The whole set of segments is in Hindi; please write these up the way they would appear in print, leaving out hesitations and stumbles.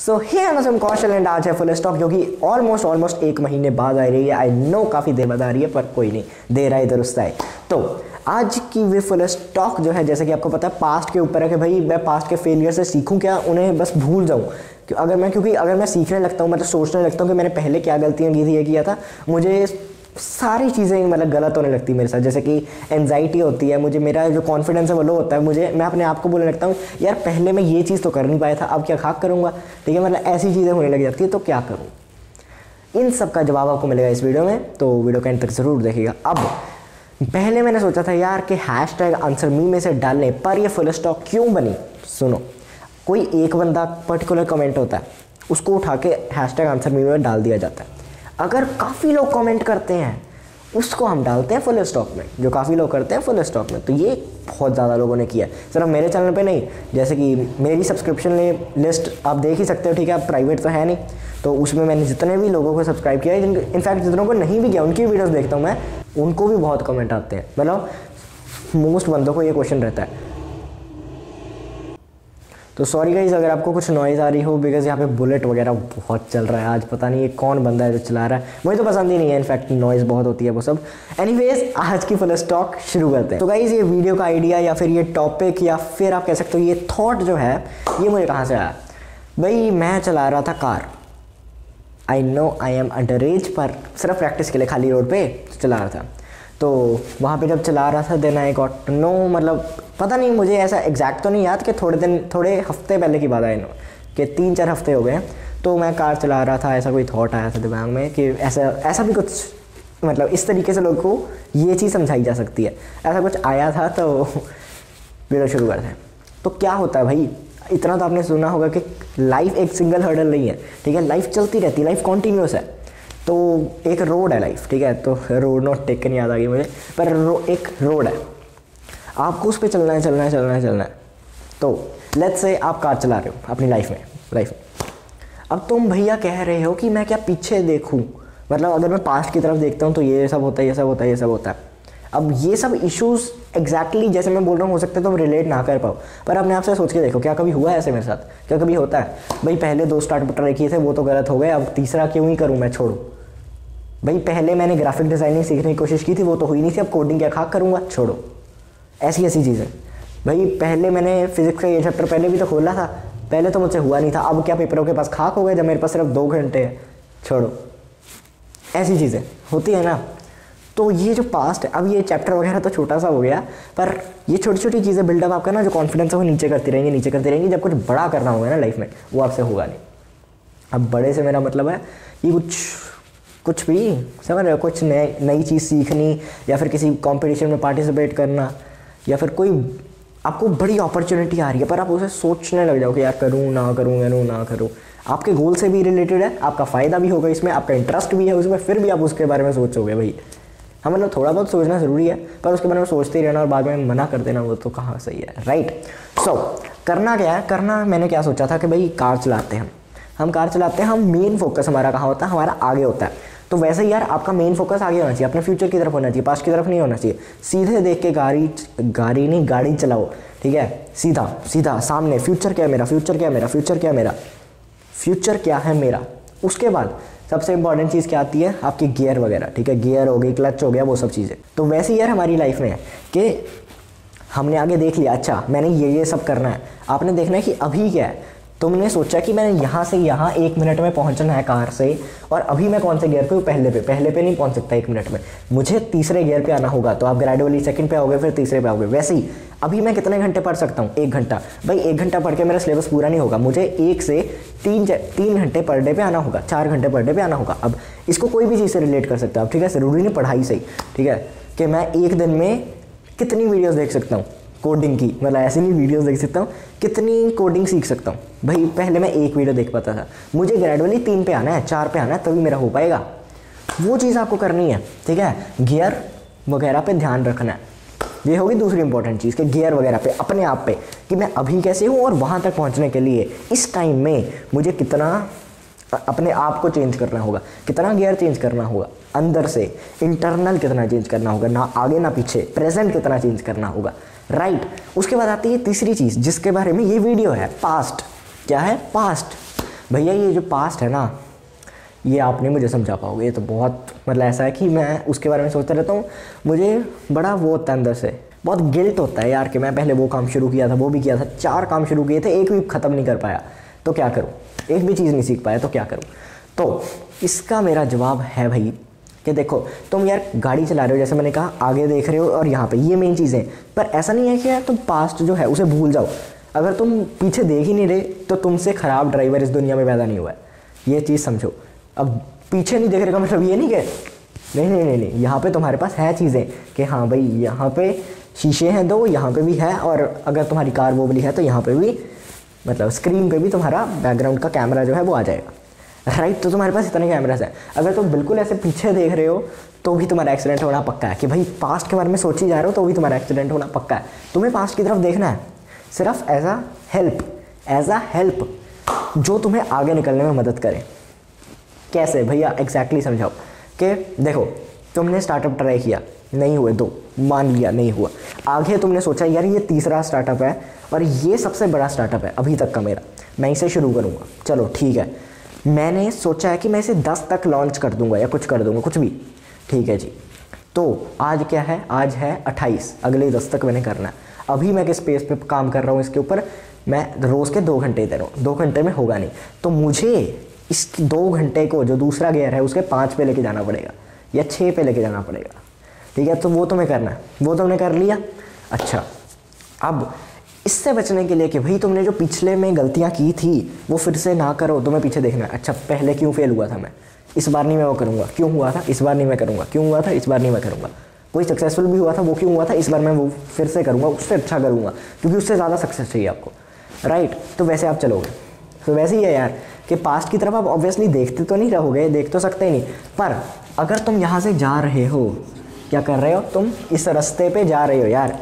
सो हे कौशल एंड आज है फुल स्टॉक जो कि ऑलमोस्ट 1 महीने बाद आ रही है। आई नो काफ़ी देर बाद आ रही है पर कोई नहीं, देर आए दुरुस्त आए। तो आज की वे फुल स्टॉक जो है, जैसे कि आपको पता है पास्ट के ऊपर है कि भाई मैं पास्ट के फेलियर से सीखूं क्या, उन्हें बस भूल जाऊं। क्योंकि अगर मैं सीखने लगता हूं, मतलब सोचने लगता हूं कि मैंने पहले क्या गलतियां की थी, ये किया था, मुझे सारी चीज़ें मतलब गलत होने लगती है मेरे साथ। जैसे कि एंजाइटी होती है मुझे, मेरा जो कॉन्फिडेंस है वो लो होता है, मैं अपने आप को बोलने लगता हूँ यार पहले मैं ये चीज़ तो कर नहीं पाया था, अब क्या खाक करूँगा, ठीक है, मतलब ऐसी चीज़ें होने लग जाती है। तो क्या करूँ, इन सब का जवाब आपको मिलेगा इस वीडियो में, तो वीडियो के अंत तक ज़रूर देखिएगा। अब पहले मैंने सोचा था यार कि हैशटैग आंसर मी में से डालने पर ये फुल स्टॉक क्यों बनी। सुनो, कोई एक बंदा पर्टिकुलर कमेंट होता है, उसको उठा के हैशटैग आंसर मी में डाल दिया जाता है। अगर काफ़ी लोग कमेंट करते हैं उसको हम डालते हैं फुल स्टॉक में, जो काफ़ी लोग करते हैं फुल स्टॉक में। तो ये बहुत ज़्यादा लोगों ने किया, सिर्फ मेरे चैनल पे नहीं, जैसे कि मेरी सब्सक्रिप्शन लिस्ट आप देख ही सकते हो, ठीक है, आप प्राइवेट तो है नहीं, तो उसमें मैंने जितने भी लोगों को सब्सक्राइब किया है, इनफैक्ट जितनों को नहीं भी किया उनकी वीडियोस देखता हूँ मैं, उनको भी बहुत कमेंट आते हैं। मतलब मोस्ट बंदों को ये क्वेश्चन रहता है। तो सॉरी गाइस अगर आपको कुछ नॉइज़ आ रही हो, बिकॉज यहाँ पे बुलेट वगैरह बहुत चल रहा है आज, पता नहीं ये कौन बंदा है जो चला रहा है, मुझे तो पसंद ही नहीं है, इनफैक्ट नॉइज़ बहुत होती है वो सब। एनीवेज आज की फुल स्टॉक शुरू करते हैं। तो गाइस ये वीडियो का आइडिया या फिर ये टॉपिक या फिर आप कह सकते हो ये थॉट जो है, ये मुझे कहाँ से आया। भाई मैं चला रहा था car, I know I am under age, पर सिर्फ प्रैक्टिस के लिए खाली रोड पे चला रहा था। तो वहाँ पे जब चला रहा था then I got to know, मतलब पता नहीं मुझे ऐसा एग्जैक्ट तो नहीं याद कि थोड़े हफ्ते पहले की बात है कि 3-4 हफ्ते हो गए। तो मैं कार चला रहा था, ऐसा कोई थॉट आया था दिमाग में कि ऐसा भी कुछ, मतलब इस तरीके से लोगों को ये चीज़ समझाई जा सकती है, ऐसा कुछ आया था। तो वीडियो शुरू करते हैं। तो क्या होता है भाई, इतना तो आपने सुना होगा कि लाइफ एक सिंगल हर्डल नहीं है, ठीक है, लाइफ चलती रहती है, लाइफ कॉन्टीन्यूस है। तो एक रोड है लाइफ, ठीक है, तो रोड नॉट टेकन याद आ गई मुझे, पर एक रोड है, आपको उस पर चलना है। तो लेट्स से आप कार चला रहे हो अपनी लाइफ में। अब तुम भैया कह रहे हो कि मैं क्या पीछे देखूं, मतलब अगर मैं पास्ट की तरफ देखता हूँ तो ये सब होता है। अब ये सब इश्यूज़ एग्जैक्टली जैसे मैं बोल रहा हूँ हो सकता है तुम रिलेट ना कर पाओ, पर अपने आप से सोच के देखो क्या कभी हुआ है ऐसे मेरे साथ, क्या कभी होता है भाई पहले 2 स्टार्ट ट्राई किए थे वो तो गलत हो गए, अब तीसरा क्यों ही करूँ मैं, छोड़ो। भाई पहले मैंने ग्राफिक डिज़ाइनिंग सीखने की कोशिश की थी, वो तो हुई नहीं थी, अब कोडिंग क्या खाक करूँगा, छोड़ो। ऐसी चीज़ें। भाई पहले मैंने फिजिक्स का ये चैप्टर पहले भी तो खोला था, पहले तो मुझसे हुआ नहीं था, अब क्या पेपरों के पास खाक हो गए जब मेरे पास सिर्फ 2 घंटे है, छोड़ो। ऐसी चीज़ें होती है ना। तो ये जो पास्ट है, अब ये चैप्टर वगैरह तो छोटा सा हो गया, पर ये छोटी छोटी चीज़ें बिल्डअप आपका ना जो कॉन्फिडेंस है वो नीचे करती रहेंगी। जब कुछ बड़ा करना होगा ना लाइफ में वो आपसे होगा नहीं। अब बड़े से मेरा मतलब है ये कुछ भी समझ रहे हो, कुछ नई चीज़ सीखनी या फिर किसी कंपटीशन में पार्टिसिपेट करना, या फिर कोई आपको बड़ी अपॉर्चुनिटी आ रही है पर आप उसे सोचने लग जाओ कि यार करूँ ना करूँ। आपके गोल से भी रिलेटेड है, आपका फ़ायदा भी होगा इसमें, आपका इंटरेस्ट भी है उसमें, फिर भी आप उसके बारे में सोचोगे। भाई हाँ, मतलब थोड़ा बहुत सोचना ज़रूरी है, पर उसके बारे में सोचते ही रहना और बाद में मना कर देना वो तो कहाँ सही है, राइट। सो करना क्या है, मैंने क्या सोचा था कि भाई कार चलाते हैं हम मेन फोकस हमारा कहाँ होता है, हमारा आगे होता है। तो वैसे यार आपका मेन फोकस आगे होना चाहिए, अपने फ्यूचर की तरफ होना चाहिए, पास्ट की तरफ नहीं होना चाहिए। सीधे देख के गाड़ी चलाओ, ठीक है, सीधा सामने फ्यूचर क्या है मेरा। उसके बाद सबसे इंपॉर्टेंट चीज़ क्या आती है, आपकी गियर वगैरह, ठीक है, गियर हो गई, क्लच हो गया, वो सब चीज़ें। तो वैसे यार हमारी लाइफ में है कि हमने आगे देख लिया, अच्छा मैंने ये सब करना है, आपने देखना है कि अभी क्या है। तुमने सोचा कि मैंने यहाँ से यहाँ 1 मिनट में पहुँचना है कार से, और अभी मैं कौन से गियर पे हूँ, पहले पे नहीं पहुँच सकता 1 मिनट में, मुझे तीसरे गियर पे आना होगा। तो आप ग्रेजुअली सेकंड पे आओगे, फिर तीसरे पे आओगे। वैसे ही अभी मैं कितने घंटे पढ़ सकता हूँ, 1 घंटा। भाई 1 घंटा पढ़ के मेरा सिलेबस पूरा नहीं होगा, मुझे 1 से 3 घंटे पर डे पे आना होगा, 4 घंटे पर डे पे आना होगा। अब इसको कोई भी चीज़ से रिलेट कर सकते हो आप, ठीक है, ज़रूरी नहीं पढ़ाई से ही, ठीक है, कि मैं एक दिन में कितनी वीडियोज़ देख सकता हूँ कोडिंग की, मतलब ऐसे नहीं वीडियोस देख सकता हूँ, कितनी कोडिंग सीख सकता हूँ। भाई पहले मैं 1 वीडियो देख पाता था, मुझे ग्रेजुअली 3 पे आना है, 4 पे आना है, तभी मेरा हो पाएगा। वो चीज़ आपको करनी है, ठीक है, गियर वगैरह पे ध्यान रखना है। ये होगी दूसरी इंपॉर्टेंट चीज़ कि गियर वगैरह पे, अपने आप पे, कि मैं अभी कैसे हूँ और वहाँ तक पहुँचने के लिए इस टाइम में मुझे कितना अपने आप को चेंज करना होगा, कितना गियर चेंज करना होगा अंदर से, इंटरनल कितना चेंज करना होगा, ना आगे ना पीछे, प्रेजेंट कितना चेंज करना होगा, राइट। उसके बाद आती है तीसरी चीज़ जिसके बारे में ये वीडियो है, पास्ट। क्या है, पास्ट। भैया ये जो पास्ट है ना, ये आप नहीं मुझे समझा पाओगे। ये तो बहुत मतलब ऐसा है कि मैं उसके बारे में सोचता रहता हूँ, मुझे बड़ा वो होता है अंदर से, बहुत गिल्ट होता है यार कि मैं पहले वो काम शुरू किया था, वो भी किया था, 4 काम शुरू किए थे, एक भी ख़त्म नहीं कर पाया, तो क्या करूँ, एक भी चीज़ नहीं सीख पाया, तो क्या करूँ। तो इसका मेरा जवाब है भाई कि देखो तुम यार गाड़ी चला रहे हो, जैसे मैंने कहा आगे देख रहे हो और यहाँ पे ये मेन चीज़ें, पर ऐसा नहीं है कि यार तुम पास्ट जो है उसे भूल जाओ। अगर तुम पीछे देख ही नहीं रहे तो तुमसे ख़राब ड्राइवर इस दुनिया में पैदा नहीं हुआ है, ये चीज़ समझो। अब पीछे नहीं देख रहे का मतलब ये नहीं कि नहीं नहीं नहीं नहीं, यहाँ पे तुम्हारे पास है चीज़ें कि हाँ भाई यहाँ पे शीशे हैं 2, यहाँ पे भी है, और अगर तुम्हारी कार वो वाली है तो यहाँ पे भी मतलब स्क्रीन पे भी तुम्हारा बैकग्राउंड का कैमरा जो है वो आ जाएगा, राइट। तो तुम्हारे पास इतने कैमरास हैं। अगर तुम बिल्कुल ऐसे पीछे देख रहे हो तो भी तुम्हारा एक्सीडेंट होना पक्का है, कि भाई पास्ट के बारे में सोच ही जा रहे हो तो भी तुम्हारा एक्सीडेंट होना पक्का है। तुम्हें पास्ट की तरफ देखना है सिर्फ एज अ हेल्प जो तुम्हें आगे निकलने में मदद करे। कैसे भैया एग्जैक्टली समझाओ कि देखो तुमने स्टार्टअप ट्राई किया, नहीं हुए 2, मान लिया नहीं हुआ, आगे तुमने सोचा यार ये तीसरा स्टार्टअप है और ये सबसे बड़ा स्टार्टअप है अभी तक का मेरा, मैं इसे शुरू करूँगा, चलो ठीक है, मैंने सोचा है कि मैं इसे 10 तक लॉन्च कर दूंगा या कुछ कर दूंगा, कुछ भी, ठीक है जी। तो आज क्या है, आज है 28, अगले 10 तक मैंने करना है। अभी मैं किस पेस पे काम कर रहा हूँ इसके ऊपर, मैं रोज़ के 2 घंटे दे रहा हूँ, 2 घंटे में होगा नहीं, तो मुझे इस 2 घंटे को जो दूसरा गियर है उसके 5 पे लेके जाना पड़ेगा या 6 पे लेके जाना पड़ेगा, ठीक है। तो वो तुम्हें करना है, वो तुमने कर लिया। अच्छा, अब इससे बचने के लिए कि भाई तुमने जो पिछले में गलतियां की थी वो फिर से ना करो, तुम्हें पीछे देखना है। अच्छा पहले क्यों फेल हुआ था मैं, इस बार नहीं मैं वो करूँगा, क्यों हुआ था इस बार नहीं मैं करूँगा, क्यों हुआ था इस बार नहीं मैं करूँगा। कोई सक्सेसफुल भी हुआ था, वो क्यों हुआ था इस बार मैं वो फिर से करूँगा, उससे अच्छा करूँगा, क्योंकि उससे ज़्यादा सक्सेस चाहिए आपको, राइट। तो वैसे आप चलोगे, तो वैसे ही है यार कि पास्ट की तरफ आप ऑब्वियसली देखते तो नहीं रहोगे, देख तो सकते ही नहीं, पर अगर तुम यहाँ से जा रहे हो, क्या कर रहे हो तुम, इस रास्ते पे जा रहे हो यार,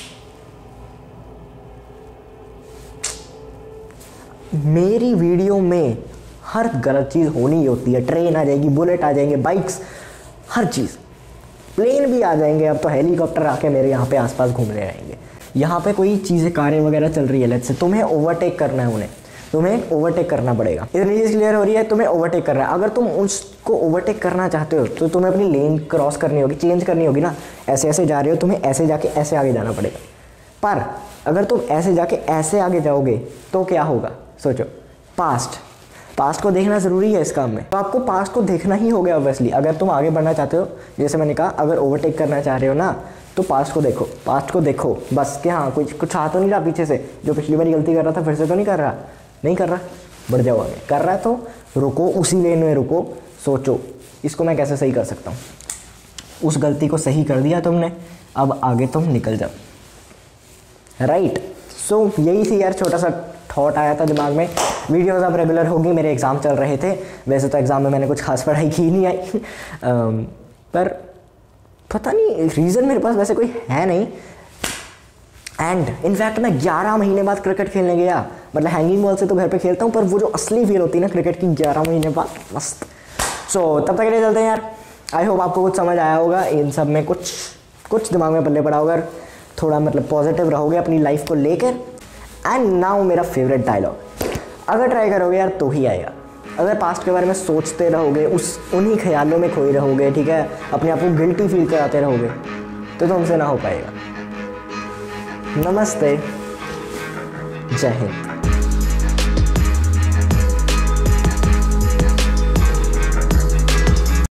मेरी वीडियो में हर गलत चीज़ होनी होती है, ट्रेन आ जाएगी, बुलेट आ जाएंगे, बाइक्स, हर चीज़, प्लेन भी आ जाएंगे, अब तो हेलीकॉप्टर आके मेरे यहाँ पे आसपास घूमने रहेंगे। यहाँ पे कोई चीज़ें कारें वगैरह चल रही है, लेट्स से तुम्हें ओवरटेक करना है, उन्हें तुम्हें ओवरटेक करना पड़ेगा। इतनी चीज़ क्लियर हो रही है, तुम्हें ओवरटेक करना है। अगर तुम उसको ओवरटेक करना चाहते हो तो तुम्हें अपनी लेन क्रॉस करनी होगी, चेंज करनी होगी ना, ऐसे ऐसे जा रहे हो, तुम्हें ऐसे जाके ऐसे आगे जाना पड़ेगा। पर अगर तुम ऐसे जाके ऐसे आगे जाओगे तो क्या होगा, सोचो। पास्ट को देखना ज़रूरी है इस काम में, तो आपको पास्ट को देखना ही होगा ऑब्वियसली। अगर तुम आगे बढ़ना चाहते हो, जैसे मैंने कहा, अगर ओवरटेक करना चाह रहे हो ना, तो पास्ट को देखो बस, कि हाँ कुछ आ तो नहीं रहा पीछे से, जो पिछली बारी गलती कर रहा था फिर से तो नहीं कर रहा, बढ़ जाओ आगे। कर रहा है तो रुको, उसी लेन में रुको, सोचो इसको मैं कैसे सही कर सकता हूँ। उस गलती को सही कर दिया तुमने, अब आगे तुम निकल जाओ, राइट। सो यही थी यार, छोटा सा थॉट आया था दिमाग में। वीडियोज़ अब रेगुलर होगी, मेरे एग्ज़ाम चल रहे थे, वैसे तो एग्ज़ाम में मैंने कुछ खास पढ़ाई की नहीं आई पर पता नहीं रीज़न मेरे पास वैसे कोई है नहीं। एंड इनफैक्ट मैं 11 महीने बाद क्रिकेट खेलने गया, मतलब हैंगिंग बॉल से तो घर पे खेलता हूँ, पर वो जो असली फील होती है ना क्रिकेट की 11 महीने बाद, मस्त। सो तब तक के लिए चलते हैं यार। आई होप आपको कुछ समझ आया होगा, इन सब में कुछ दिमाग में पल्ले पड़ा होगा, थोड़ा मतलब पॉजिटिव रहोगे अपनी लाइफ को लेकर। एंड नाउ मेरा फेवरेट डायलॉग, अगर ट्राई करोगे यार तो ही आएगा। अगर पास्ट के बारे में सोचते रहोगे, उन्हीं ख्यालों में खोए रहोगे, ठीक है, अपने आप को गिल्टी फील कराते रहोगे, तो तुमसे ना हो पाएगा। नमस्ते, जय हिंद।